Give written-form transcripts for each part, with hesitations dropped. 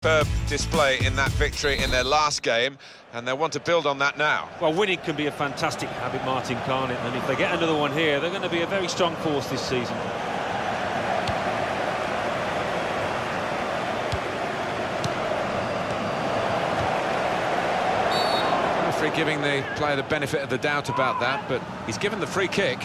superb display in that victory in their last game, and they want to build on that now. Well, winning can be a fantastic habit, Martin, can't it? And if they get another one here, they're going to be a very strong force this season. Referee giving the player the benefit of the doubt about that, but he's given the free kick.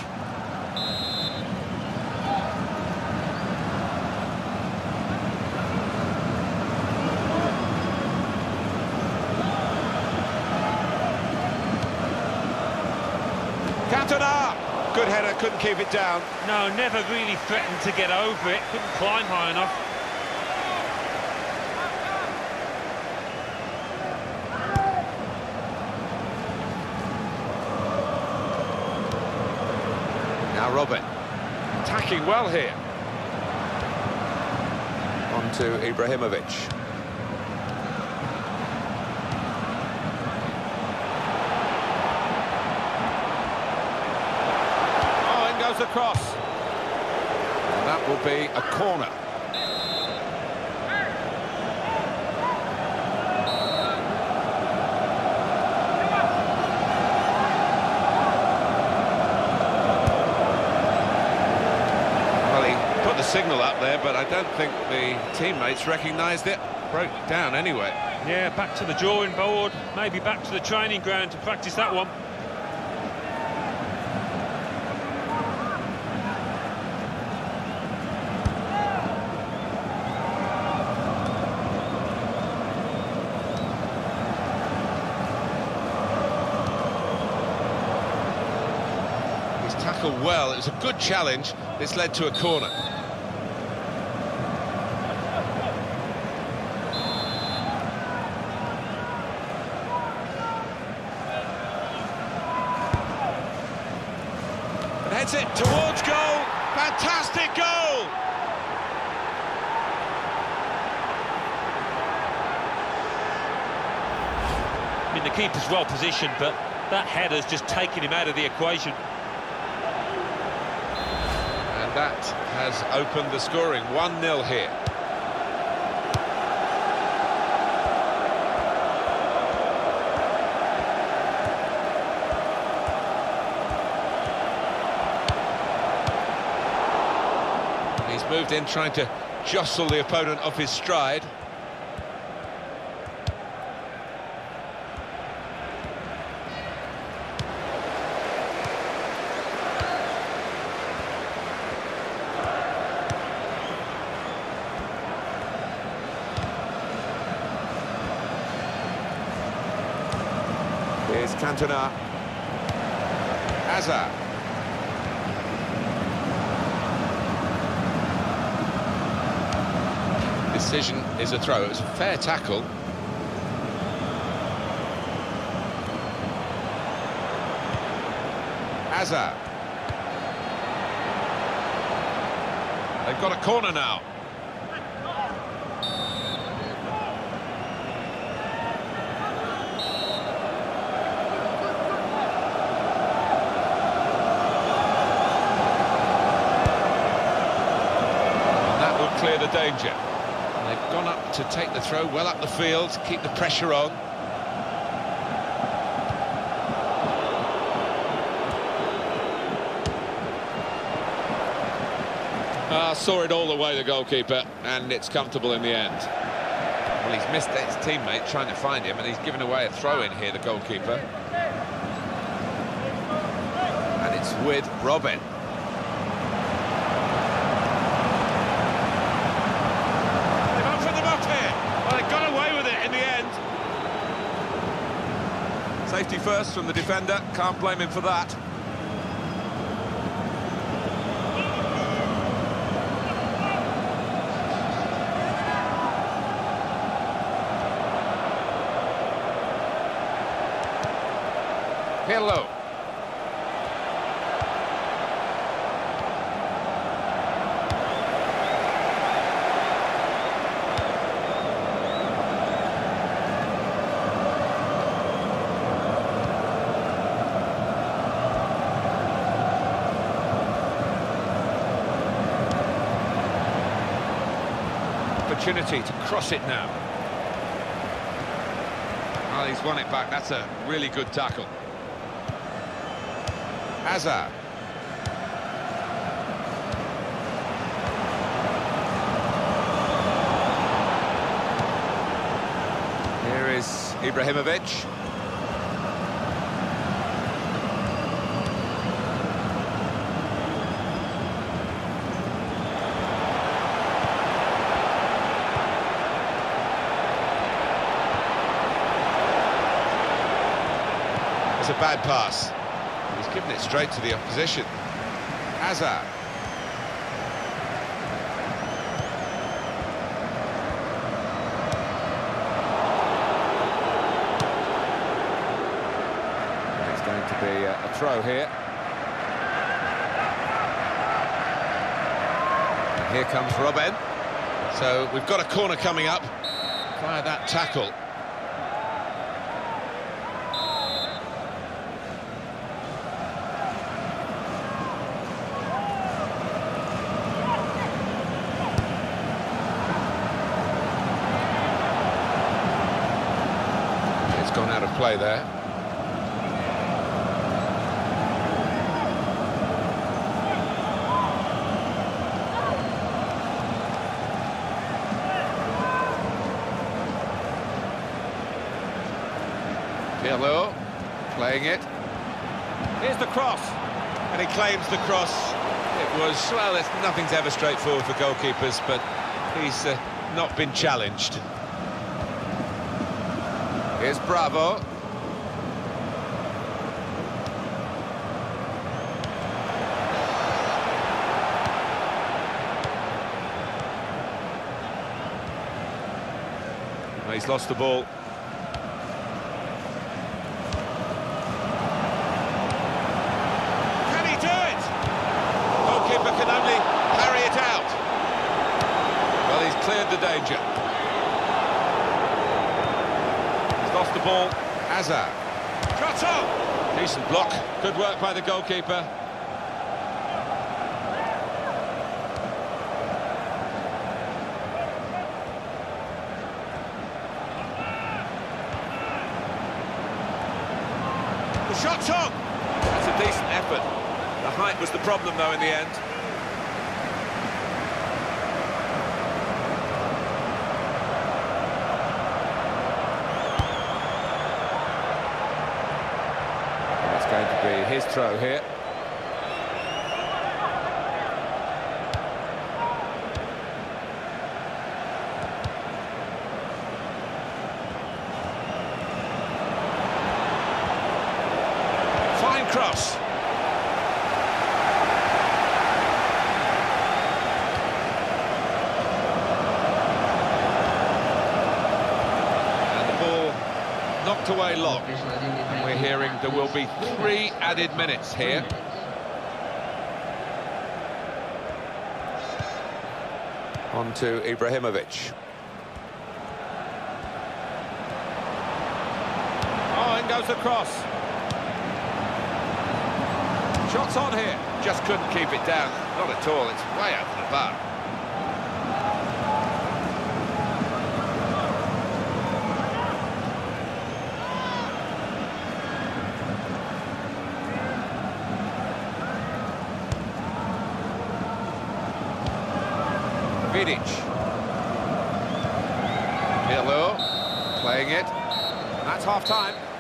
Cantona! Good header, couldn't keep it down. No, never really threatened to get over it, couldn't climb high enough. Now Robin, attacking well here. On to Ibrahimovic. Across. And that will be a corner. Well, he put the signal up there, but I don't think the teammates recognised it. Broke down anyway. Yeah, back to the drawing board, maybe back to the training ground to practice that one. Tackled well, it was a good challenge. This led to a corner. And heads it towards goal. Fantastic goal! I mean, the keeper's well positioned, but that header's just taken him out of the equation. That has opened the scoring, 1-0 here. He's moved in trying to jostle the opponent off his stride. Here's Cantona. Hazard. Decision is a throw. It was a fair tackle. Hazard. They've got a corner now. Clear the danger. And they've gone up to take the throw well up the field, keep the pressure on. Saw it all the way, the goalkeeper, and it's comfortable in the end. Well, he's missed his teammate trying to find him, and he's given away a throw-in here, the goalkeeper. And it's with Robin. Safety first from the defender, can't blame him for that. Pirlo. Opportunity to cross it now. Well, he's won it back. That's a really good tackle. Hazard. Here is Ibrahimovic. It's a bad pass. He's given it straight to the opposition. Hazard. It's going to be a throw here. And here comes Robben. So we've got a corner coming up via that tackle. Gone out of play there. Pirlo playing it. Here's the cross. And he claims the cross. It was, well, nothing's ever straightforward for goalkeepers, but he's not been challenged. Here's Bravo. Well, he's lost the ball. Can he do it? Goalkeeper can only parry it out. Well, he's cleared the danger. Lost the ball. Hazard. Shot on! Decent block. Good work by the goalkeeper. The shot's on! That's a decent effort. The height was the problem, though, in the end. Going to be his throw here. Fine cross. And the ball knocked away long. And we're hearing there will be 3 added minutes here. On to Ibrahimovic. Oh, in goes the cross. Shots on here. Just couldn't keep it down. Not at all. It's way over the bar. Vidic. Pirlo playing it. That's half-time.